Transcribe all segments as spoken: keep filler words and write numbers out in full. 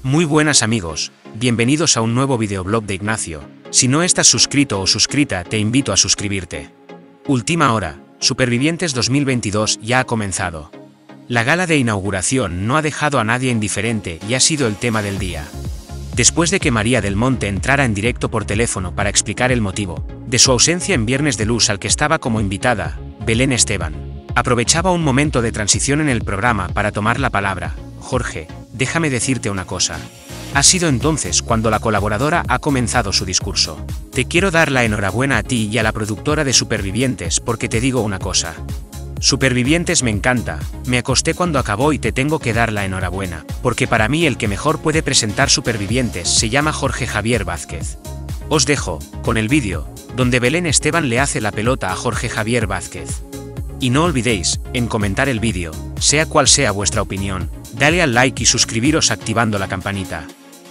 Muy buenas amigos, bienvenidos a un nuevo videoblog de Ignacio. Si no estás suscrito o suscrita, te invito a suscribirte. Última hora, Supervivientes dos mil veintidós ya ha comenzado. La gala de inauguración no ha dejado a nadie indiferente y ha sido el tema del día. Después de que María del Monte entrara en directo por teléfono para explicar el motivo de su ausencia en Viernes de Luz al que estaba como invitada, Belén Esteban aprovechaba un momento de transición en el programa para tomar la palabra. Jorge, déjame decirte una cosa. Ha sido entonces cuando la colaboradora ha comenzado su discurso. Te quiero dar la enhorabuena a ti y a la productora de Supervivientes porque te digo una cosa. Supervivientes me encanta, me acosté cuando acabó y te tengo que dar la enhorabuena, porque para mí el que mejor puede presentar Supervivientes se llama Jorge Javier Vázquez. Os dejo, con el vídeo, donde Belén Esteban le hace la pelota a Jorge Javier Vázquez. Y no olvidéis, en comentar el vídeo, sea cual sea vuestra opinión, dale al like y suscribiros activando la campanita.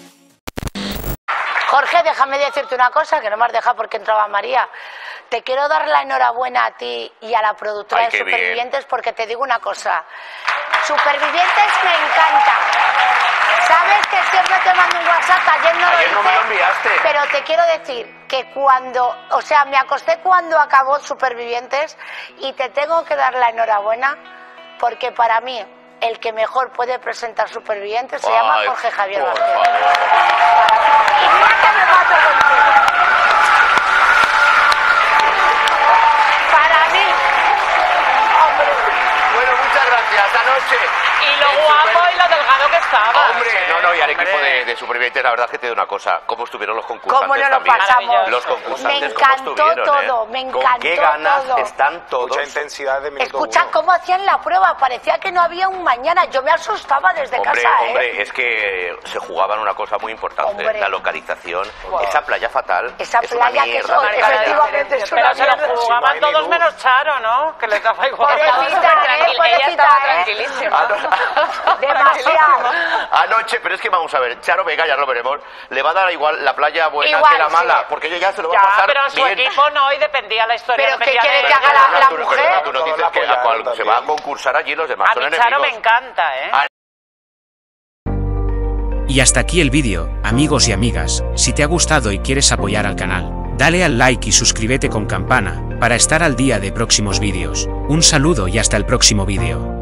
Jorge, déjame decirte una cosa, que no me has dejado porque entraba María. Te quiero dar la enhorabuena a ti y a la productora Ay, de Supervivientes, bien. Porque te digo una cosa. Supervivientes me encanta. Sabes que siempre te mando un WhatsApp, ayer no Ayer lo no hice, me lo enviaste. pero te quiero decir que cuando, o sea, me acosté cuando acabó Supervivientes y te tengo que dar la enhorabuena porque para mí el que mejor puede presentar Supervivientes se Ay, llama Jorge Javier por Vázquez. favor. Y mira que me mato contigo. Para mí, hombre. Bueno, muchas gracias. Anoche. Y lo el guapo super- y lo delgado que estaba. Hombre, no, no, y al equipo Hombre. de, de Supervivientes, la verdad es que te digo una cosa. ¿Cómo estuvieron los concursantes ¿Cómo no lo también? pasamos? Los Me concursantes, ¿cómo encantó estuvieron, todo, eh? me ¿Con encantó qué ganas todo. están todos? Mucha intensidad de minuto Escucha uno. cómo hacían la prueba, parecía que no había un mañana. Yo me asustaba desde Hombre, casa, ¿eh? hombre, es que se jugaban una cosa muy importante, Hombre. la localización. Wow. Esa playa fatal. Esa es una playa que mierda eso, de efectivamente, es una Pero se lo mierda. Si no jugaban hay todos luz. menos Charo, ¿no? Que les daba igual. Pobrecita, Estaba ¿eh? tranquil- Ella Pobrecita, estaba ¿eh? tranquilísima. Demasiado. Anoche, pero es que vamos a ver, Charo Vega, ya lo veremos, le va a dar igual la playa buena Igual, que la mala, sí. porque ella ya se lo va Ya, a pasar pero en su bien. equipo no, y dependía la historia. Pero ¿qué dependía quiere de que ella. haga la- la Tú no- mujer? pero tú no Todos dices la que a apoyaron cual se también. va a concursar allí los demás A son mí Charo me enemigos. encanta, ¿eh? Ah, Y hasta aquí el vídeo, amigos y amigas. Si te ha gustado y quieres apoyar al canal, dale al like y suscríbete con campana para estar al día de próximos vídeos. Un saludo y hasta el próximo vídeo.